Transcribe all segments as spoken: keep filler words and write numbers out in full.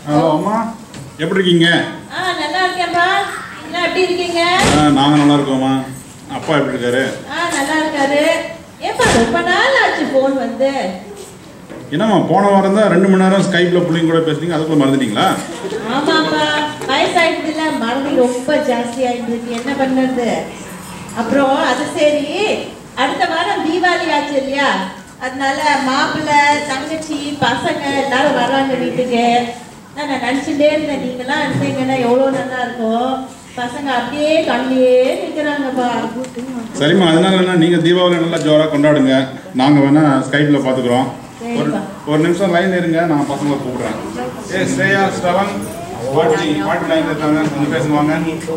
Hello அம்மா, எப்படி இருக்கீங்க? ஆ நல்லா இருக்கேன்ப்பா. நீங்க எப்படி இருக்கீங்க? ஆ நாங்கள் நல்லா இருக்கோம்மா. அப்பா எப்படி இருக்காரு? ஆ நல்லா இருக்காரு. ஏப்பா ரொம்ப நாள் ஆச்சு ஃபோன் வந்து. என்னம்மா போன வாரம் தான் ரெண்டு மணி நேரம் ஸ்கைப்ல பிள்ளைங்க கூட பேசுறீங்க, அதுக்குள்ள மறந்துட்டீங்களா? ஆமாப்பா, வயசாயிடுதுல, மறதி ரொம்ப ஜாஸ்தி ஆயிடுச்சு, என்ன பண்ணுறது. அப்புறம் அது சரி, அடுத்த வாரம் தீபாவளி ஆச்சு இல்லையா, அதனால மாப்பிள்ளை தங்கச்சி பசங்க எல்லாரும் வர்றாங்க வீட்டுக்கு. நான் நினச்சிட்டே இருந்தேன், நீங்களாம் இருந்தீங்கன்னா எவ்வளோ நல்லா இருக்கும். பசங்க அப்படியே கண்ணிலே நிற்கிறாங்கப்பா. சரிம்மா, அதனால என்ன, நீங்கள் தீபாவளி நல்லா ஜோராக கொண்டாடுங்க. நாங்கள் வேணா ஸ்கைப்ல பார்த்துக்குறோம். ஒரு ஒரு நிமிஷம் லைன் இருங்க, நான் பசங்களை கூப்பிடுறேன். ஏ ஸ்ரேயா, ஸ்ரவன், பாட்டி பாட்டி லைன் இருக்காங்க, கொஞ்சம் பேசுவாங்க.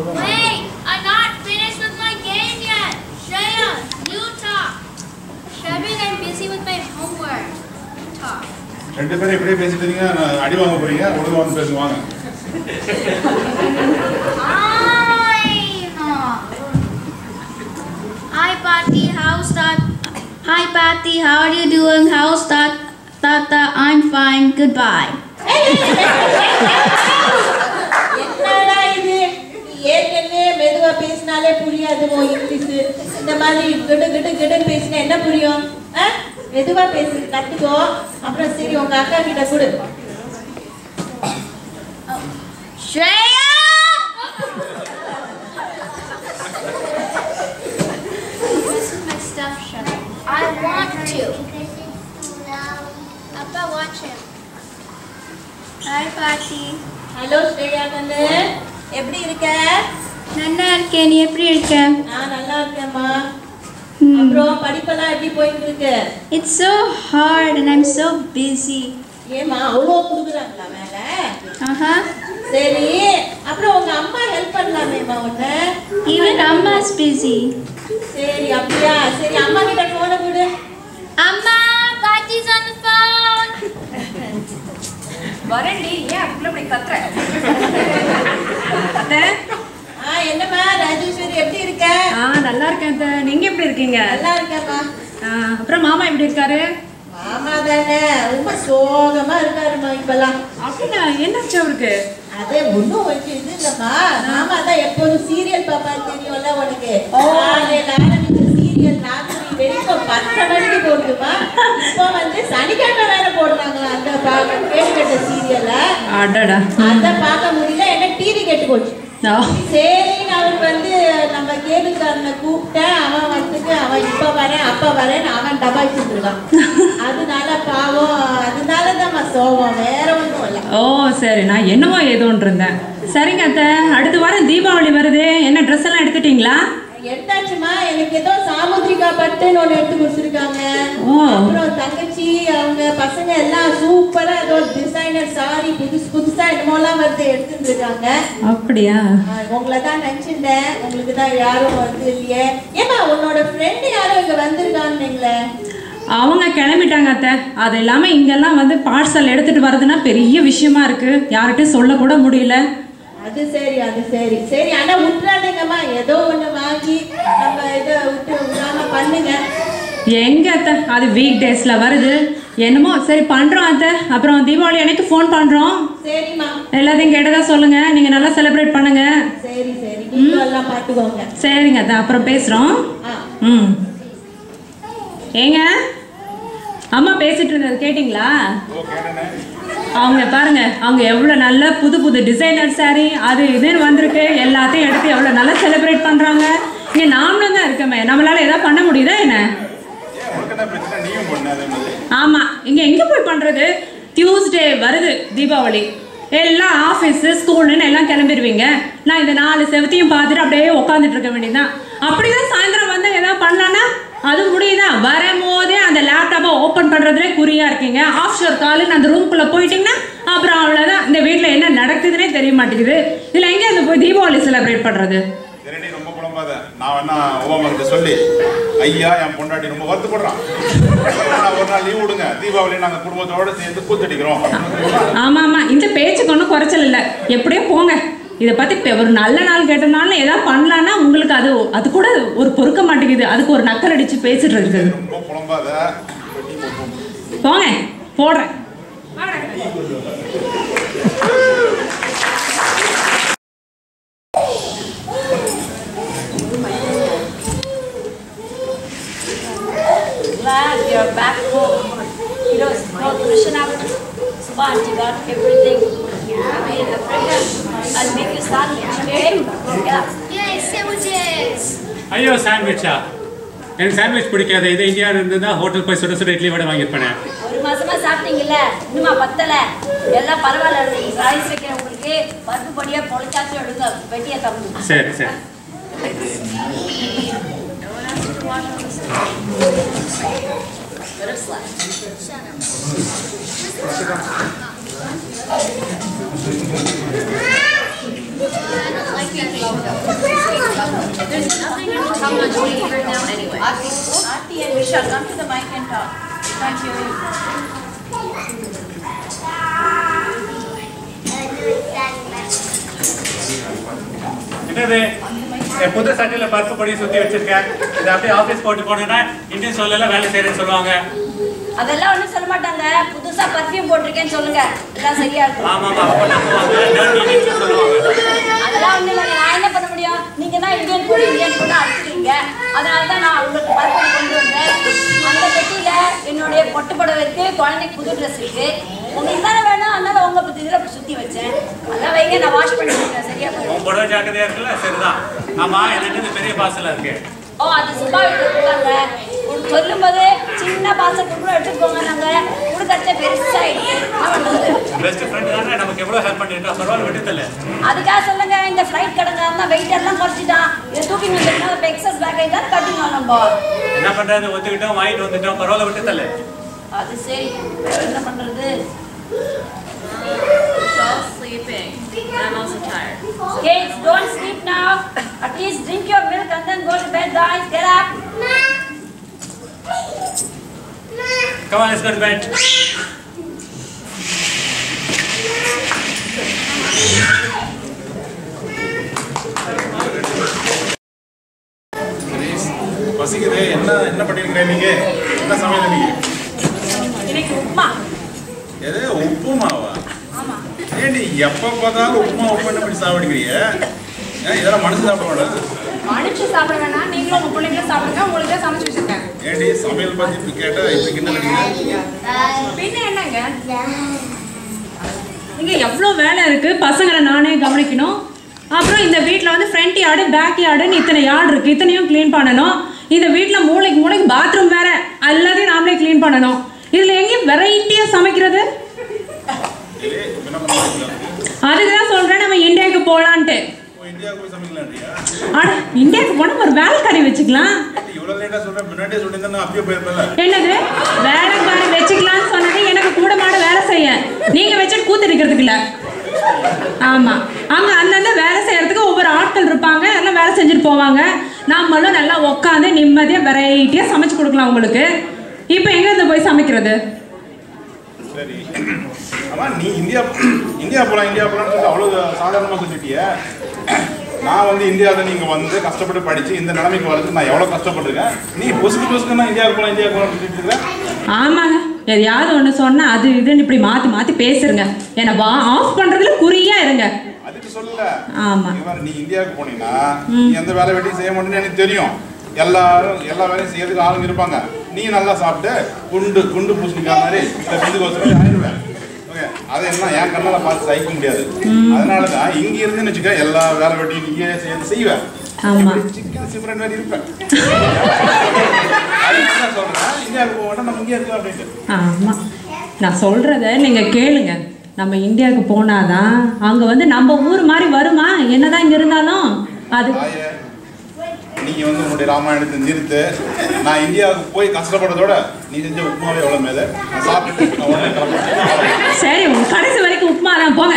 ரெண்டு பேரும் இப்படியே பேசிட்டு இருக்கீங்க, அடி வாங்க போறீங்க. ஒழுங்கா வந்து பேசுவாங்க. Hi Patty, how's that? Hi Patty, how are you doing? How's that? Tata, I'm fine. Goodbye. என்னடா இது, ஏற்கனவே மெதுவா பேசினாலே புரியாது இங்கிலீஷ். இந்த மாதிரி கிடு கிடு கிடுன்னு பேசினா என்ன புரியும்? மெதுவா பேசி கத்துக்கோ. அப்புறம் சரி, உங்க அக்கா கிட்ட கொடு. Shreya! This is my stuff shop. I want to. Appa, watch him. Hi Patty. Hello Shreya கண்ணு, எப்படி இருக்க? நல்லா இருக்கேன், நீ எப்படி இருக்க? நான் நல்லா இருக்கேன்மா. அப்புறம் படிப்பெல்லாம் எப்படி போயிட்டு இருக்கு? It's so hard and I'm so busy. ஏமா அவ்வளோ கொடுக்குறாங்களா வேலை? ஆஹா. சரி, அப்புறம் உங்க அம்மா ஹெல்ப் பண்ணலாமேம்மா உன்னை? Even Amma's busy. சரி அப்படியா? சரி, அம்மா கிட்ட போன கொடு. Amma, Patty's on the phone. வரேன்டி, ஏன் அதுக்குள்ள இப்படி கத்துற? அத்தை, ஆ என்னம்மா ராஜேஸ்வரி, எப்படி இருக்க? ஆ நல்லா இருக்கேன் அத்தை, நீங்க எப்படி இருக்கீங்க? நல்லா இருக்கேம்மா. அப்புறம் மாமா எப்படி இருக்காரு? மாமா தானே ரொம்ப சோகமா இருக்காருமா இப்பெல்லாம். அப்படின்னா என்னாச்சு அவருக்கு? அதே ஒன்றும் வச்சு இது இல்லைம்மா. மாமா தான் எப்போதும் சீரியல் பாப்பா, தெரியும்ல உனக்கு. காலையில ஆரம்பிச்ச சீரியல் ராத்திரி வரைக்கும் பத்து மணிக்கு போடுதுமா. இப்போ வந்து சனிக்கிழமை வேற போடுறாங்களா அந்த கேட்டுக்கட்ட சீரியல்ல. அடடா, அதை பார்க்க முடியல, என்ன டிவி கெட்டு போச்சு. சரின்னு அவருக்கு வந்து நம்ம கேபிள்காரனை கூப்பிட்டேன். அவன் வந்துட்டு அவன் இப்ப வரேன் அப்ப வரேன்னு அவன் டபாய்ச்சிட்டு இருக்கான். அதனால பாவம், அதனால தான் சோகம், வேற ஒன்றும் இல்லை. ஓ சரி, நான் என்னவோ ஏதோன்னு இருந்தேன். சரிங்க அத்தை, அடுத்த வாரம் தீபாவளி வருது, என்ன ட்ரெஸ் எல்லாம் எடுத்துட்டீங்களா? எடுத்தாச்சுமா. எனக்கு ஏதோ சாமுத்ரிகா பட்டுன்னு ஒன்று எடுத்து கொடுத்துருக்காங்க. அப்புறம் தங்கச்சி அவங்க பசங்க எல்லாம் சூப்பரா ஏதோ டிசைனர் சாரி புதுசு புதுசா என்னமோலாம் வந்து எடுத்துட்டு இருக்காங்க. அப்படியா? உங்களை தான் நினைச்சிருந்தேன், உங்களுக்கு தான் யாரும் வந்து இல்லையே. ஏமா உன்னோட ஃப்ரெண்டு யாரும் இங்க வந்திருக்காங்களே? அவங்க கிளம்பிட்டாங்க அத்தை. அது இல்லாம இங்கெல்லாம் வந்து பார்சல் எடுத்துட்டு வர்றதுன்னா பெரிய விஷயமா இருக்கு, யார்கிட்டயும் சொல்ல கூட முடியல. அது சரி, அது சரி. சரி, ஆனா விட்டுறாதீங்கம்மா, ஏதோ ஒண்ணு வாங்கி நம்ம இதை விட்டு விடாம பண்ணுங்க. எங்க அத்தை, அது வீக் டேஸ்ல வருது, என்னமோ சரி பண்றோம் அத்தை. அப்புறம் தீபாவளி அன்னைக்கு ஃபோன் பண்றோம். சரிம்மா, எல்லாத்தையும் கேட்டதா சொல்லுங்க, நீங்க நல்லா செலிப்ரேட் பண்ணுங்க. சரி சரி, நீங்க எல்லாம் பாத்துக்கோங்க. சரிங்க அத்தை, அப்புறம் பேசுறோம். ம் ஏங்க, அம்மா பேசிட்டு இருந்தது கேட்டிங்களா? அவங்க பாருங்க, அவங்க எவ்வளோ நல்ல புது புது டிசைனர் சாரி அது இதுன்னு வந்திருக்கு, எல்லாத்தையும் எடுத்து எவ்வளோ நல்லா செலிப்ரேட் பண்ணுறாங்க. இங்கே நாமளும் தான் இருக்கமே, நம்மளால ஏதாவது பண்ண முடியுதா என்ன? ஆமாம், இங்கே எங்கே போய் பண்ணுறது? டியூஸ்டே வருது தீபாவளி, எல்லாம் ஆஃபீஸு ஸ்கூலுன்னு எல்லாம் கிளம்பிடுவீங்க. நான் இந்த நாலு செவத்தையும் பார்த்துட்டு அப்படியே உட்காந்துட்டு இருக்க வேண்டியதுதான். அப்படிதான் சாயந்தரம் வந்து எதாவது பண்ணலான்னா அது முடியுதா? வரும்போதே அந்த லேப்டாப்பை ஓப்பன் பண்ணுறதுலே குறியா இருக்கீங்க. ஆஃப் ஷோர் காலுன்னு அந்த ரூம்குள்ளே போயிட்டீங்கன்னா அப்புறம் அவ்வளோதான், இந்த வீட்டில் என்ன நடக்குதுன்னே தெரிய மாட்டேங்குது. இதில் எங்கே அந்த போய் தீபாவளி செலிப்ரேட் பண்ணுறது? ரொம்ப புலம்பாத, நான் வேணா ஓபாமாக்கிட்ட சொல்லி, ஐயா என் பொண்டாட்டி ரொம்ப வருத்தப்படுறான், ஒரு நாள் லீவ் விடுங்க, தீபாவளி நாங்கள் குடும்பத்தோடு சேர்ந்து கூத்தடிக்கிறோம். ஆமாம் ஆமாம், இந்த பேச்சுக்கு ஒன்றும் குறைச்சல் இல்லை. எப்படியோ போங்க. இதை பற்றி ஒரு நல்ல நாள் கேட்டனாலும் ஏதாவது பண்ணலான்னா உங்களுக்கு அது அது கூட ஒரு பொறுக்க மாட்டேங்குது. அதுக்கு ஒரு நக்கல் அடித்து பேசிட்டு இருக்குது. போங்க, போடுறேன். in the fridge. I'll make you sandwich. Okay? Yeah. Yay, sandwiches! ஐயோ சாண்ட்விச்சா எனக்கு சாண்ட்விச் பிடிக்காது. இது இந்தியாவில் இருந்ததுதான் ஹோட்டல் போய் சுட சுட இட்லி வடை வாங்கியிருப்பேன். ஒரு மாசமா சாப்பிட்டீங்கல்ல, இன்னுமா பத்தல? எல்லாம் பரவாயில்ல. ரைஸ் வைக்கிற உங்களுக்கு பருப்பு பொடியா பொழைச்சாச்சு எடுங்க. வெட்டியா தம்பி. சரி சரி. There's nothing in the top of right now anyway. Aarti and Vishal, come to the mic and talk. Thank you. என்னது புது சட்டையில் பருப்பு பொடி சுற்றி வச்சிருக்கேன். இதை அப்படியே ஆஃபீஸ் போட்டு போனேன்னா இந்தியன் சொல்லலாம் வேலை செய்யறேன்னு சொல்லுவாங்க. அதெல்லாம் ஒன்றும் சொல்ல மாட்டாங்க. புதுசா பர்ஃபியூம் போட்டிருக்கேன்னு சொல்லுங்க, எல்லாம் சரியா இருக்கும். ஆமாமா அப்ப நம்புவாங்க. சொல்லுவாங்க. அதெல்லாம் ஒன்றும் இல்லை. நான் என்ன பண்ண முடியும்? நீங்க தான் இந்தியன் கூட இந்தியன் கூட அடிச்சிருக்கீங்க. அதனால தான் நான் உங்களுக்கு பருப்பு கொண்டு வந்தேன். அந்த பெட்டியில என்னுடைய பொட்டு புடவை இருக்கு, குழந்தைக்கு புது ட்ரெஸ் இருக்கு. உங்களுக்கு தானே வேணும், அதனால உங்க பத்தி இதில் சுத்தி வச்சேன். அதான் வைங்க, நான் வாஷ் பண்ணி கொடுக்குறேன். சரியா போயிடும். புடவை ஜாக்கிரதையா இருக்குல்ல? சரிதான். ஆமா என்னட்டு பெரிய பார்சலா இருக்கு. ஓ அது சுபா வீட்டு இருக்காங்க. சொல்லும் போது சின்ன பாசம் கூட எடுத்துட்டு போங்க. நாங்க கொடுக்கறச்ச பெருசாயிடுச்சு. பெஸ்ட் ஃப்ரெண்ட் தானே, நமக்கு எவ்வளவு ஹெல்ப் பண்ணிருக்கா. பரவாயில்ல விட்டுதல்ல. அதுக்காக சொல்லுங்க, இந்த ஃப்ளைட் கடங்காம வெயிட் எல்லாம் குறைச்சிட்டான். இதை தூக்கி வந்துட்டோம். இப்போ எக்ஸஸ் பேக்கேஜ் தான் கட்டினோம் நம்ம. என்ன பண்றது, ஒத்துக்கிட்டோம் வாங்கிட்டு வந்துட்டோம். பரவாயில்ல விட்டுதல்ல. அது சரி, வேற என்ன பண்றது? All sleeping. I'm also tired. Kids, don't sleep now. At least drink your milk and then go to bed, guys. Get up. Come on, let's go to bed. பசிக்குது. என்ன என்ன பண்ணிருக்கீங்க நீங்க? என்ன சமையல் நீங்க? இன்னைக்கு உப்புமா. எது உப்புமாவா? ஏண்டி எப்ப பார்த்தாலும் உப்புமா உப்புன்னு இப்படி சாப்பிடுக்கிறீங்க? இதெல்லாம் மனுஷன் சாப்பிட மனுச்சு சாப்பிட வேணாம். நீங்களும் உங்க பிள்ளைங்களும் சாப்பிடுங்க. உங்களுக்கு தான் சமைச்சு வச்சிருக்கேன். ஏண்டி சமையல் பத்தி இப்ப கேட்டா இப்ப கிண்டல் அடிக்கிறீங்க? பின்ன என்னங்க, இங்க எவ்வளோ வேலை இருக்கு. பசங்களை நானே கவனிக்கணும். அப்புறம் இந்த வீட்டில் வந்து ஃப்ரண்ட் யார்டு பேக் யார்டுன்னு இத்தனை யார்டு இருக்கு. இத்தனையும் க்ளீன் பண்ணணும். இந்த வீட்டில் மூளைக்கு மூளைக்கு பாத்ரூம் வேற, எல்லாத்தையும் நாமளே க்ளீன் பண்ணணும். இதில் எங்கேயும் வெரைட்டியாக சமைக்கிறது. அதுக்கு தான் சொல்கிறேன் நம்ம இந்தியாவுக்கு போகலான்ட்டு. ஆனா இந்தியாவுக்கு போனால் ஒரு வேலைக்காரி வச்சுக்கலாம். என்னது வேலைக்காரி வச்சுக்கலாம்னு சொன்னது எனக்கு கூட மாட வேலை செய்ய. நீங்க வச்சுட்டு கூத்தடிக்கிறதுக்கு இல்லை. ஆமா, அங்க அந்தந்த வேலை செய்யறதுக்கு ஒவ்வொரு ஆட்கள் இருப்பாங்க. எல்லாம் வேலை செஞ்சுட்டு போவாங்க. நம்மளும் நல்லா உட்காந்து நிம்மதியா வெரைட்டியா சமைச்சு கொடுக்கலாம் உங்களுக்கு. இப்போ எங்க இருந்து போய் சமைக்கிறது? சரி, ஆமா நீ இந்தியா இந்தியா போலாம் இந்தியா போலான்னு சொல்லி அவ்வளவு சாதாரணமா சொல்லிட்டிய. நான் வந்து இந்தியாவில் நீங்க வந்து கஷ்டப்பட்டு படிச்சு இந்த நிலைமைக்கு வரதுக்கு நான் எவ்வளவு கஷ்டப்பட்டிருக்கேன். நீ பொசுக்கு பொசுக்குன்னா இந்தியாவுக்கு போலாம் இந்தியா போலாம் சொல்லிட்டு இருக்க. ஆமாங்க, எதையாவது ஒன்று சொன்னா அது இதுன்னு இப்படி மாத்தி மாத்தி பேசுறங்க. என்ன வா ஆஃப் பண்றதுல குறியா இருங்க. அதுக்கு சொல்லல. ஆமா, நீ இந்தியாவுக்கு போனீங்கன்னா நீ எந்த வேலை வெட்டியும் செய்ய மாட்டேன்னு எனக்கு தெரியும். எல்லாரும் எல்லா வேலையும் செய்யறதுக்கு ஆளுங்க இருப்பாங்க. நீ நல்லா சாப்பிட்டு குண்டு குண்டு பூசணிக்கா மாதிரி இந்த கோசம் ஆயிடுவேன். ஓகே, அதை என்ன என் கண்ணால பார்த்து சகிக்க முடியாது. அதனாலதான் இங்க இருந்துன்னு வச்சுக்க எல்லா வேலை வெட்டியும் நீயே சேர்ந்து செய்வேன். சிம்ரன் மாதிரி இருப்பேன். சொல்றேன் இந்தியாவுக்கு போக நம்ம இங்கே இருக்கோம் அப்படின்ட்டு. ஆமா, நான் சொல்றத நீங்க கேளுங்க. நம்ம இந்தியாவுக்கு போனாதான் அங்க வந்து நம்ம ஊர் மாதிரி வருமா? என்னதான் இங்க இருந்தாலும் அது நீங்க வந்து உன்னுடைய ராமாயணத்தை நிறுத்து. நான் இந்தியாவுக்கு போய் கஷ்டப்படுறதோட நீ செஞ்ச உப்புமாவே எவ்வளவு மேல நான் சாப்பிட்டு நான் உடனே கிளம்புறேன். சரி, உங்க கடைசி வரைக்கும் உப்புமா தான் போங்க.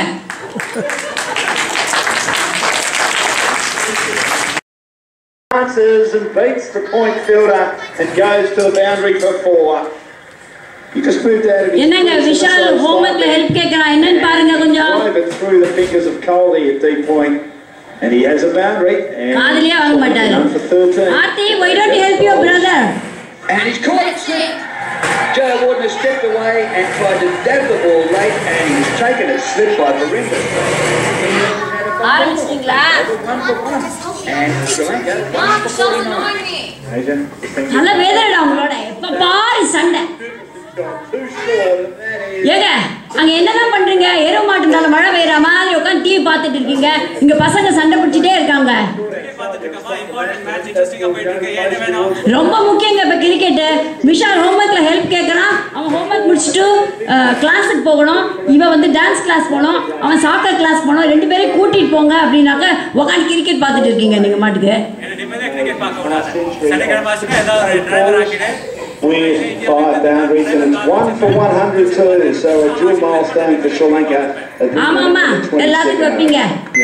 Answers and beats the point fielder and goes to the boundary for four. He just moved out of his என்னங்க விஷால் ஹோம்வொர்க்ல ஹெல்ப் கேக்குறான். என்னன்னு பாருங்க கொஞ்சம். through the fingers of Coley at deep point. And he has a boundary. காதுலயே வாங்க மாட்டாரு. Aarthi, why don't you help your brother? And he's caught it. Joe Warden has stepped away and tried to dab the ball late, and he was taken a slip by Barinda. ஆரம்பிச்சிட்டீங்களா? And Sri Lanka. Mom, stop annoying me. நல்ல வேதனைடா உங்களோட. எப்ப பாரு சண்டை. ஏங்க அங்க என்னதான் பண்றீங்க? Aero மாட்டுனால மழை பெய்யற மாதிரி பார்த்துட்டு இருக்கீங்க? இங்க பசங்க சண்டை பிடிச்சிட்டே இருக்காங்க. ரொம்ப முக்கியங்க இப்ப கிரிக்கெட். விஷால் ஹோம்ஒர்க்ல ஹெல்ப் கேட்கறான். அவன் ஹோம்ஒர்க் முடிச்சுட்டு கிளாஸுக்கு போகணும். இவன் வந்து டான்ஸ் கிளாஸ் போகணும். அவன் சாக்கர் கிளாஸ் போகணும். ரெண்டு பேரையும் கூட்டிட்டு போங்க அப்படின்னாக்க உட்காந்து கிரிக்கெட் பார்த்துட்டு இருக்கீங்க நீங்க மாட்டுக்கு. We five boundaries and it's one for one hundred too, so a dual milestone for Sri Lanka. ஆமா ஆமா எல்லாத்துக்கும் வைப்பீங்க.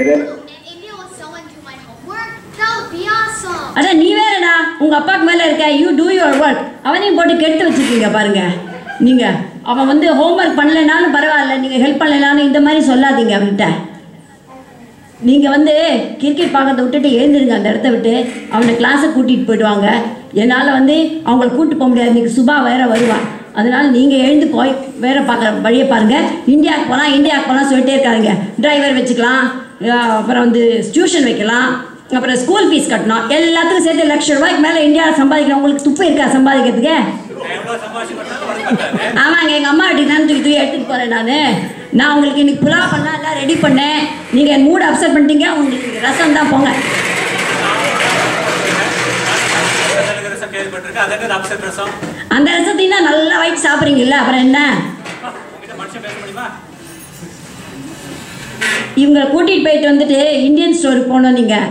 அதான் நீ வேறடா உங்க அப்பாக்கு மேல இருக்க யூ டூ யுவர் ஒர்க். அவனையும் போட்டு கெடுத்து வச்சிருக்கீங்க பாருங்க. நீங்க அவன் வந்து ஹோம்ஒர்க் பண்ணலைனாலும் பரவாயில்ல, நீங்க ஹெல்ப் பண்ணலைனாலும் இந்த மாதிரி சொல்லாதீங்க அவன்கிட்ட. நீங்க வந்து கிரிக்கெட் பார்க்கறத விட்டுட்டு எழுந்துருங்க அந்த இடத்த விட்டு. அவனை கிளாஸை கூட்டிட்டு போயிடுவாங்க. என்னால் வந்து அவங்கள கூப்பிட்டு போக முடியாது. இன்னைக்கு சுபா வேற வருவான். அதனால நீங்கள் எழுந்து போய் வேற பார்க்குற வழியை பாருங்கள். இந்தியாவுக்கு போகலாம் இந்தியாவுக்கு போகலாம் சொல்லிட்டே இருக்காங்க. டிரைவர் வச்சுக்கலாம், அப்புறம் வந்து டியூஷன் வைக்கலாம், அப்புறம் ஸ்கூல் ஃபீஸ் கட்டணும். எல்லாத்துக்கும் சேர்த்து லட்ச ரூபாய்க்கு மேலே இந்தியாவில் சம்பாதிக்கிறோம். உங்களுக்கு துப்பு இருக்கா சம்பாதிக்கிறதுக்கு? ஆமாங்க எங்கள் அம்மா வீட்டுக்கு தான் தூக்கி தூக்கி எடுத்துகிட்டு போகிறேன். நான் நான் உங்களுக்கு இன்னைக்கு புலா பண்ணால் எல்லாம் ரெடி பண்ணேன். நீங்கள் என் மூடு அப்செட் பண்ணிட்டீங்க. உங்களுக்கு ரசம் தான் போங்க. அந்த ரசத்தையும் நல்லா வயிற்று சாப்பிட்றீங்கல்ல, அப்புறம் என்ன? இவங்களை கூட்டிகிட்டு போயிட்டு வந்துட்டு இந்தியன் ஸ்டோருக்கு போனோம். நீங்கள்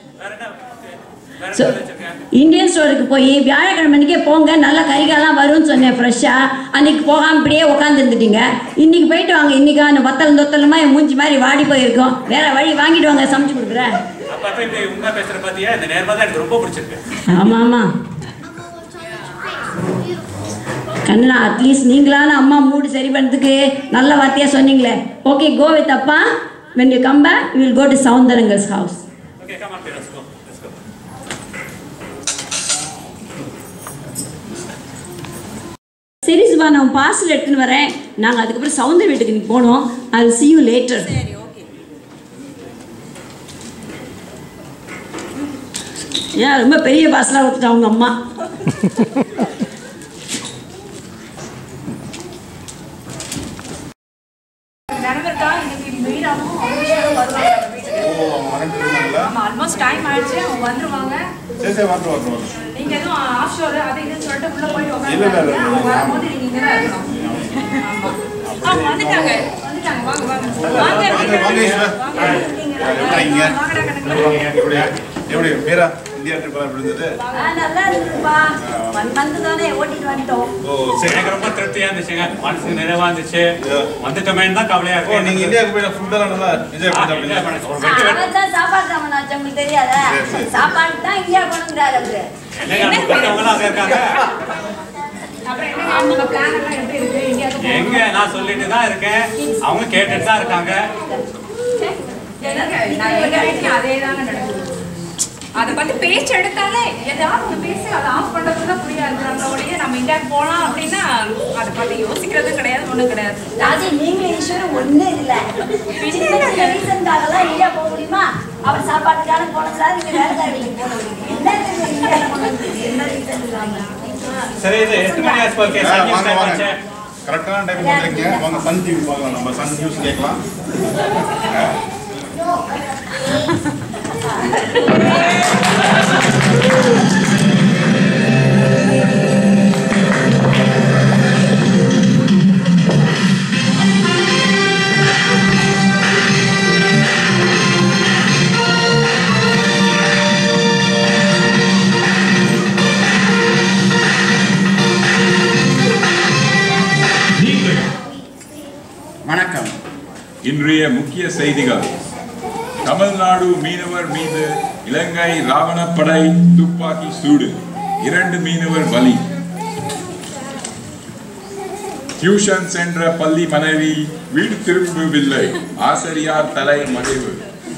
இந்தியன் ஸ்டோருக்கு போய் வியாழக்கிழமை அன்றைக்கே போங்க, நல்ல கறிகாலாம் வரும்னு சொன்னேன் ஃப்ரெஷ்ஷாக. அன்றைக்கி போகாமல் இப்படியே உட்காந்துருந்துட்டீங்க. இன்றைக்கி போயிட்டு வாங்க. இன்றைக்கி அந்த வத்தல் தொத்தலுமா என் மூஞ்சி மாதிரி வாடி போயிருக்கோம். வேற வழி வாங்கிட்டு வாங்க, சமைச்சு கொடுக்குறேன். ஆமாம் ஆமாம் கண்ணா, அட்லீஸ்ட் நீங்களான அம்மா மூடு சரி பண்ணுறதுக்கு நல்ல வார்த்தையாக சொன்னீங்களே. ஓகே, கோ வித் அப்பா. when you come back we will go to Soundaranga's house. Okay, come on, let's go. Let's go. சரி சுபா, நான் பார்சல் எடுத்துன்னு வரேன். நாங்கள் அதுக்கப்புறம் சவுந்தர் வீட்டுக்கு நீ போனோம். I will see you later. சரி, ஓகே. ஏன் ரொம்ப பெரிய பார்சலாக கொடுத்துட்டா அவங்க அம்மா. ஆல்மோஸ்ட் டைம் ஆயிடுச்சு, அவங்க வந்துருவாங்க. சரி சரி வந்து வந்து வந்து நீங்க எதுவும் ஆஃப் ஷோர் அது இதுன்னு சொல்லிட்டு உள்ள போய் உட்கார்ந்து இல்ல இல்ல இல்ல வரும்போது நீங்க இங்க தான் இருக்கணும். ஆமா அவங்க வந்துட்டாங்க வந்துட்டாங்க வாங்க வாங்க வாங்க எப்படி எப்படி பேரா இந்தியா ட்ரிப் எல்லாம் இருந்தது? நல்லா இருக்குப்பா. ஒன் மந்த் தானே ஓட்டிட்டு வந்துட்டோம். ஓ சரி, எனக்கு ரொம்ப திருப்தியா இருந்துச்சுங்க. மனசு நிறைவா இருந்துச்சு. வந்துட்டோமேன்னு தான் கவலையா ஓ இருக்கு. நீங்க இந்தியாவுக்கு போய் ஃபுட் எல்லாம் நல்லா என்ஜாய் பண்ணீங்க? அவன் தான் சாப்பாடு சாமான் ஆச்சு, உங்களுக்கு தெரியாதா? சாப்பாடு தான் இந்தியா போகணுங்கிறாரு அவரு. என்னங்க அங்க இருக்காங்க. அப்புறம் என்ன அவங்க பிளான் எல்லாம் எப்படி இருக்கு? இந்தியாவுக்கு எங்க நான் சொல்லிட்டு தான் இருக்கேன், அவங்க கேட்டுட்டு தான் இருக்காங்க. நான் எங்க வீட்லயும் அதே தாங்க நடக்குது. அதை பத்தி பேச்சு எடுத்தாலே ஏதாவது ஒன்று பேசி அதை ஆஃப் பண்ணுறது தான் புரியா இருக்கிறாங்களோடைய நம்ம இந்தியாவுக்கு போகலாம் அப்படின்னா அதை பற்றி யோசிக்கிறதும் கிடையாது, ஒன்றும் கிடையாது. ராஜி நீங்களும் ஈஸ்வரும் ஒண்ணு இல்லை. ரீசன்காகலாம் இந்தியா போக முடியுமா? அவர் சாப்பாட்டுக்கான போனதுல நீங்க வேலைக்காரர்களுக்கு போன என்ன இந்தியா போனது என்ன ரீசன் இல்லாம? சரி, இது எட்டு மணி ஆச்சு போல வாங்க வாங்க கரெக்டான டைம் வந்துருக்கீங்க. வாங்க சன் டிவி பார்க்கலாம், நம்ம சன் நியூஸ் கேட்கலாம். வணக்கம். இன்றைய முக்கிய செய்திகள். தமிழ்நாடு மீனவர் மீது இலங்கை ராவணப்படை துப்பாக்கி சூடு, இரண்டு மீனவர் பலி. டியூஷன் சென்ற பள்ளி மனைவி வீடு திரும்பவில்லை, ஆசிரியார் தலை மறைவு.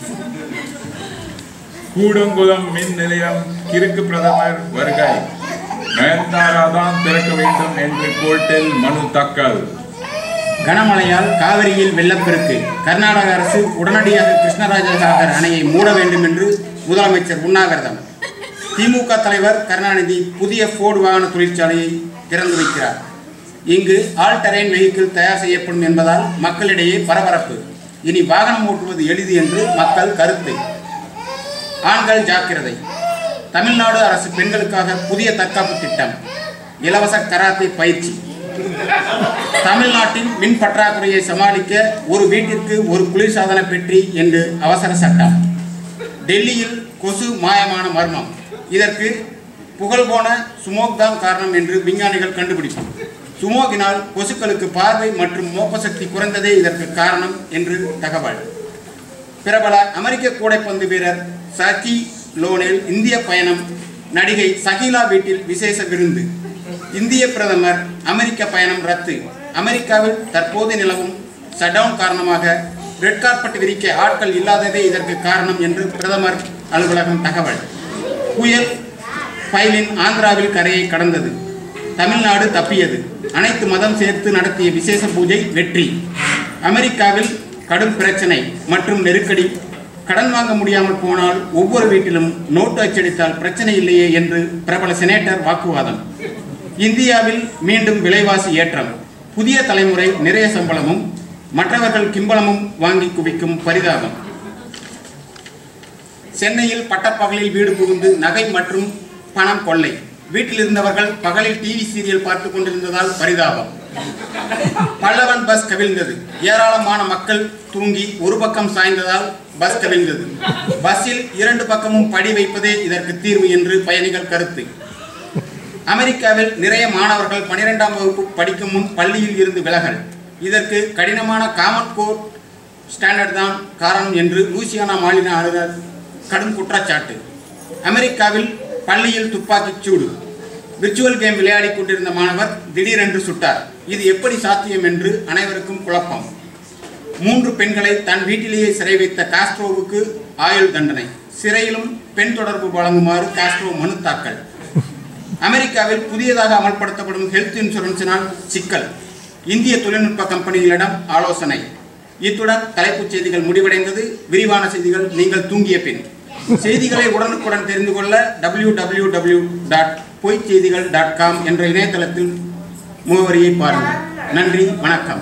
கூடங்குளம் மின் நிலையம் கிறுக்கு பிரதமர் வருகை, நயன்தாராதான் திறக்க வேண்டும் என்று கோர்ட்டில் மனு தாக்கல். கனமழையால் காவிரியில் வெள்ளப்பெருக்கு, கர்நாடக அரசு உடனடியாக கிருஷ்ணராஜ சாகர் அணையை மூட வேண்டும் என்று முதலமைச்சர் உண்ணாவிரதம். திமுக தலைவர் கருணாநிதி புதிய ஃபோர்டு வாகன தொழிற்சாலையை திறந்து வைக்கிறார். இங்கு ஆல் டெரைன் வெஹிக்கிள் தயார் செய்யப்படும் என்பதால் மக்களிடையே பரபரப்பு. இனி வாகனம் ஓட்டுவது எளிது என்று மக்கள் கருத்து. ஆண்கள் ஜாக்கிரதை. தமிழ்நாடு அரசு பெண்களுக்காக புதிய தற்காப்பு திட்டம், இலவச கராத்தே பயிற்சி. தமிழ்நாட்டின் மின் பற்றாக்குறையை சமாளிக்க ஒரு வீட்டிற்கு ஒரு குளிர்சாதன பெட்டி என்று அவசர சட்டம். டெல்லியில் கொசு மாயமான மர்மம், இதற்கு புகழ் போன சுமோக் தான் காரணம் என்று விஞ்ஞானிகள் கண்டுபிடிப்பு. சுமோகினால் கொசுக்களுக்கு பார்வை மற்றும் மோப்ப சக்தி குறைந்ததே இதற்கு காரணம் என்று தகவல். பிரபல அமெரிக்க கூடைப்பந்து வீரர் சகி லோனேல் இந்திய பயணம். நடிகை சகிலா வீட்டில் விசேஷ விருந்து. இந்திய பிரதமர் அமெரிக்க பயணம் ரத்து. அமெரிக்காவில் தற்போது நிலவும் ஷட்டவுன் காரணமாக ரெட் கார்பெட் விரிக்க ஆட்கள் இல்லாததே இதற்கு காரணம் என்று பிரதமர் அலுவலகம் தகவல். புயல் பைலின் ஆந்திராவில் கரையை கடந்தது. தமிழ்நாடு தப்பியது. அனைத்து மதம் சேர்த்து நடத்திய விசேஷ பூஜை வெற்றி. அமெரிக்காவில் கடும் பிரச்சனை மற்றும் நெருக்கடி. கடன் வாங்க முடியாமல் போனால் ஒவ்வொரு வீட்டிலும் நோட்டு அச்சடித்தால் பிரச்சனை இல்லையே என்று பிரபல செனேட்டர் வாக்குவாதம். இந்தியாவில் மீண்டும் விலைவாசி ஏற்றம். புதிய தலைமுறை நிறைய சம்பளமும் மற்றவர்கள் கிம்பளமும் வாங்கி குவிக்கும் பரிதாபம். சென்னையில் பட்டப்பகலில் வீடு புகுந்து நகை மற்றும் பணம் கொள்ளை. வீட்டில் இருந்தவர்கள் பகலில் டிவி சீரியல் பார்த்து கொண்டிருந்ததால் பரிதாபம். பல்லவன் பஸ் கவிழ்ந்தது. ஏராளமான மக்கள் தூங்கி ஒரு பக்கம் சாய்ந்ததால் பஸ் கவிழ்ந்தது. பஸ்ஸில் இரண்டு பக்கமும் படி வைப்பதே இதற்கு தீர்வு என்று பயணிகள் கருத்து. அமெரிக்காவில் நிறைய மாணவர்கள் பனிரெண்டாம் வகுப்பு படிக்கும் முன் பள்ளியில் இருந்து விலகல். இதற்கு கடினமான காமன் கோர் ஸ்டாண்டர்ட் தான் காரணம் என்று லூசியானா மாநில ஆளுநர் கடும் குற்றச்சாட்டு. அமெரிக்காவில் பள்ளியில் துப்பாக்கிச் சூடு. விர்ச்சுவல் கேம் விளையாடி கொண்டிருந்த மாணவர் திடீரென்று சுட்டார். இது எப்படி சாத்தியம் என்று அனைவருக்கும் குழப்பம். மூன்று பெண்களை தன் வீட்டிலேயே சிறை வைத்த காஸ்ட்ரோவுக்கு ஆயுள் தண்டனை. சிறையிலும் பெண் தொடர்பு வழங்குமாறு காஸ்ட்ரோ மனு தாக்கல். அமெரிக்காவில் புதியதாக அமல்படுத்தப்படும் ஹெல்த் இன்சூரன்ஸினால் சிக்கல். இந்திய தொழில்நுட்ப கம்பெனிகளிடம் ஆலோசனை. இத்துடன் தலைப்புச் செய்திகள் முடிவடைந்தது. விரிவான செய்திகள் நீங்கள் தூங்கிய பின். செய்திகளை உடனுக்குடன் தெரிந்து கொள்ள டபிள்யூ டபிள்யூ டபிள்யூ டாட் பொய் செய்திகள் டாட் காம் என்ற இணையதளத்தில் முகவரியை பாருங்கள். நன்றி, வணக்கம்.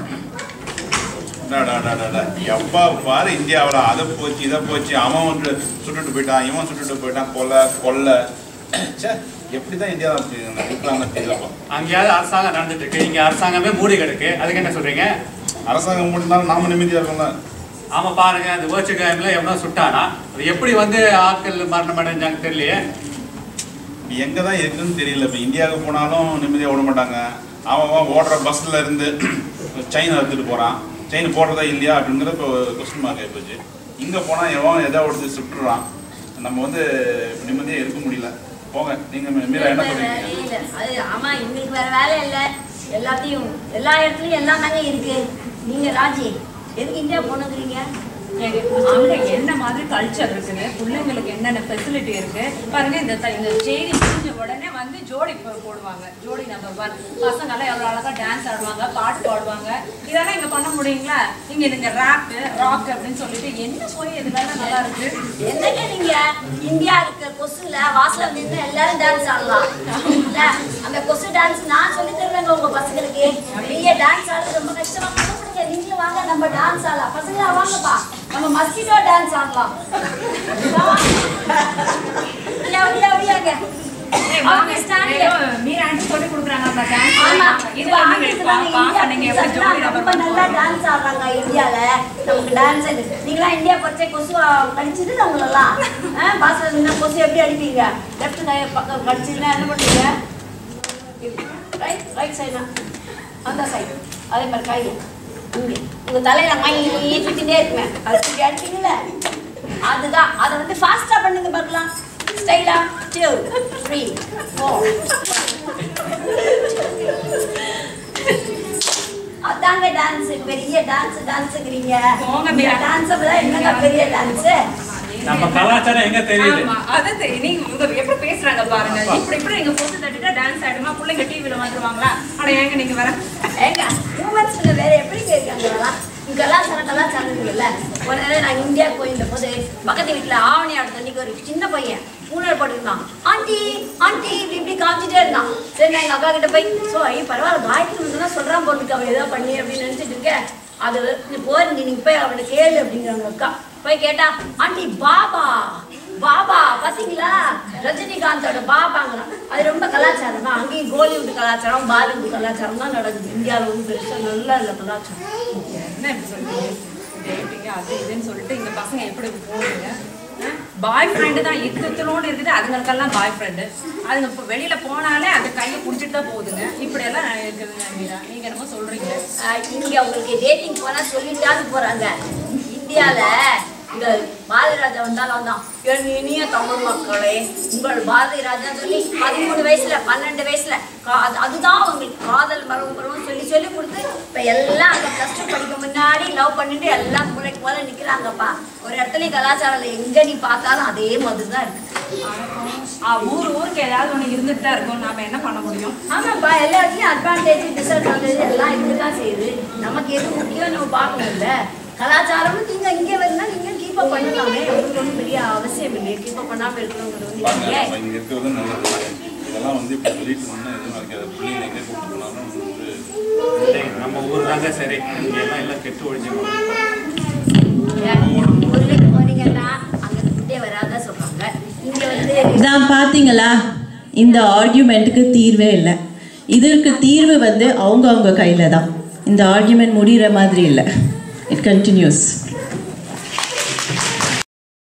எப்பா பாரு இந்தியாவில் அதை போச்சு இதை போச்சு, அவன் வந்து சுட்டுட்டு போயிட்டான், இவன் சுட்டுட்டு போயிட்டான், கொலை கொள்ளை. எப்படிதான் இந்தியா இருக்காங்க தெரியலப்பா. அங்கேயாவது அரசாங்கம் நடந்துட்டு இருக்கு, இங்க அரசாங்கமே மூடி கிடக்கு. அதுக்கு என்ன சொல்றீங்க? அரசாங்கம் மூடினாலும் நாம நிம்மதியா இருக்கோம்ல. ஆமா பாருங்க, அந்த வேர்ச்சு டைம்ல எவ்வளோ சுட்டானா, அது எப்படி வந்து ஆட்கள் மரணம் அடைஞ்சாங்க தெரியலையே. எங்க தான் இருக்குன்னு தெரியல. இப்போ இந்தியாவுக்கு போனாலும் நிம்மதியாக விட மாட்டாங்க. அவன் ஓடுற பஸ்ல இருந்து செயின் எடுத்துட்டு போறான், செயின் போடுறதா இல்லையா அப்படிங்கிறது இப்போ கொஸ்டின் மார்க் ஆகிப்போச்சு. இங்கே போனால் எவன் எதாவது ஒருத்தர் சுட்டுறான். நம்ம வந்து நிம்மதியாக இருக்க முடியல. போங்க, நீங்க மீரா என்ன சொல்றீங்க? அது ஆமா, எங்களுக்கு வேற வேலை இல்லை. எல்லாத்தையும் எல்லா இடத்துலயும் எல்லாம் தாங்க இருக்கு. நீங்க ராஜி எதுக்கு இந்தியா போனதுறீங்க? அங்க என்ன மாதிரி கல்ச்சர் இருக்குது, பிள்ளைங்களுக்கு என்னென்ன ஃபெசிலிட்டி இருக்கு பாருங்க. இந்த இந்த செய்தி முடிஞ்ச உடனே வந்து ஜோடி போடுவாங்க. ஜோடி நம்பர் ஒன் பசங்கெல்லாம் எவ்வளோ அழகா டான்ஸ் ஆடுவாங்க, பாட்டு பாடுவாங்க. இதெல்லாம் இங்க பண்ண முடியுங்களா? இங்க நீங்க ரேப் ராக் அப்படின்னு சொல்லிட்டு என்ன போய் எதுலாம் நல்லா இருக்கு. என்னங்க நீங்க இந்தியா இருக்க கொசுல வாசல நின்று எல்லாரும் டான்ஸ் ஆடலாம். அந்த கொசு டான்ஸ் நான் சொல்லி தருவேங்க உங்க பசங்களுக்கு. நீங்க டான்ஸ் ஆடுறது ரொம்ப கஷ்டமா பண்ணுங்க. நீங்களும் வாங்க, நம்ம டான்ஸ் ஆடலாம். பசங்களா வாங்கப்பா, நம்ம மஸ்கிட்டோ டான்ஸ் ஆடலாம். நீங்களாம் இந்தியா பச்சை கொசு கடிச்சிட்டு அவங்களெல்லாம் பாசம் கொசு எப்படி அடிப்பீங்க? லெஃப்ட் பக்கம் கடிச்சிங்கன்னா என்ன பண்ணுவீங்க? ரைட் ரைட் சைடா அந்த சைடு அதே மாதிரி கை இங்கே உங்க தலையில மைய சுத்திட்டே இருக்குமே, அது சுத்தி அடிப்பீங்கல்ல, அதுதான். அதை வந்து ஃபாஸ்டா பண்ணுங்க பார்க்கலாம். ஸ்டைலா டூ த்ரீ ஃபோர் அதாங்க டான்ஸ். பெரிய டான்ஸ் டான்ஸுங்கிறீங்க. டான்ஸ் அப்பதான் என்னங்க பெரிய டான்ஸ்? நம்ம கலாச்சாரம் எங்க தெரியுது? அது நீங்க எப்படி பேசுறாங்க பாருங்க. இப்படி இப்படி நீங்க போட்டு தட்டிட்டா டான்ஸ் ஆடுமா? பிள்ளைங்க டிவில வந்துருவாங்களா? அட ஏங்க நீங்க வர ஏங்க மூமெண்ட்ஸ் வேற எப்படிங்க இருக்காங்களா? கலாச்சாரம் கலாச்சாரம் இல்ல. ஒரு நேரம் நான் இந்தியாவுக்கு போயிருந்த போது பக்கத்து வீட்டுல ஆவணி ஆடு தண்ணிக்கு ஒரு சின்ன பையன் பூனர் போட்டுருந்தான். ஆண்டி ஆண்டி இப்படி இப்படி காமிச்சிட்டே இருந்தான். சரி நான் எங்க அக்கா கிட்ட போய் ஸோ ஐயோ பரவாயில்ல காயத்ரி தான் சொல்றான் போட்டுருக்கு, அவன் ஏதோ பண்ணி அப்படின்னு நினைச்சிட்டு இருக்கேன். அது நீ போய் நீ போய் அவனை கேளு அப்படிங்கிறாங்க அக்கா. போய் கேட்டா ஆண்டி பாபா பாபா பார்த்தீங்களா ரஜினிகாந்தோட பாபாங்கிறான். அது ரொம்ப கலாச்சாரம் தான். அங்கேயும் கோலிவுட் கலாச்சாரம் பாலிவுட் கலாச்சாரம் தான் நடக்குது. இந்தியாவில் வந்து பெருசாக நல்லா இல்லை கலாச்சாரம். என்ன இப்படி சொல்றீங்க? டேட்டிங்க அது இதுன்னு சொல்லிட்டு இந்த பசங்க எப்படி போகுதுங்க? பாய் ஃப்ரெண்டு தான் யுத்தத்திலோடு இருக்குது. அதுங்களுக்கெல்லாம் பாய் ஃப்ரெண்டு. அதுங்க இப்போ வெளியில போனாலே அது கையை பிடிச்சிட்டு தான் போகுதுங்க. இப்படியெல்லாம் இருக்குதுங்க மீரா. நீங்க என்னமோ சொல்றீங்க. இங்கே அவங்களுக்கு டேட்டிங் போனால் சொல்லிட்டாது போகிறாங்க. இந்தியாவில் இந்த பாரதி ராஜா வந்தாலும் வந்தான் என் இனிய தமிழ் மக்களே உங்கள் பாரதி ராஜா சொல்லி பதிமூணு வயசுல பன்னெண்டு வயசுல கா அதுதான் அவங்களுக்கு காதல் மரம் மரம் சொல்லி சொல்லி கொடுத்து இப்போ எல்லாம் அங்கே ப்ளஸ் டூ படிக்க முன்னாடி லவ் பண்ணிட்டு எல்லாம் முறைக்கு போல நிற்கிறாங்கப்பா. ஒரு இடத்துலையும் கலாச்சாரம் எங்கே நீ பார்த்தாலும் அதே மாதிரி தான் இருக்கு. ஊர் ஊருக்கு ஏதாவது ஒன்று இருந்துட்டு தான் இருக்கும். நாம என்ன பண்ண முடியும்? ஆமாப்பா, எல்லா இடத்துலையும் அட்வான்டேஜ் டிஸ்அட்வான்டேஜ் எல்லாம் இருக்கு தான் செய்யுது. நமக்கு எது முக்கியம் நம்ம பார்க்கணும்ல. கலாச்சாரமும் நீங்க இங்கே வரணும், நீங்க கீப் அப் பண்ணலாமே. உங்களுக்கு ஒன்றும் பெரிய அவசியம் இல்லை. கீப் அப் பண்ணாமல் இருக்கணுங்கிறது வந்து இங்கே இருக்கிறது நல்லது. இதெல்லாம் வந்து இப்போ சொல்லிட்டு சொன்னால் எதுவும் நடக்காது. பிள்ளைங்க எங்கே கூப்பிட்டு போனாலும் வந்து நம்ம ஊர் தாங்க சரி. இங்கே எல்லாம் எல்லாம் கெட்டு ஒழிஞ்சு ஊருக்கு போனீங்கன்னா அங்கே ஃபுட்டே வராத சொல்றாங்க. இங்கே வந்து இதான் பார்த்தீங்களா, இந்த ஆர்கியூமெண்ட்டுக்கு தீர்வே இல்லை. இதற்கு தீர்வு வந்து அவங்க அவங்க கையில் தான். இந்த ஆர்கியூமெண்ட் முடிகிற மாதிரி இல்லை. It continues.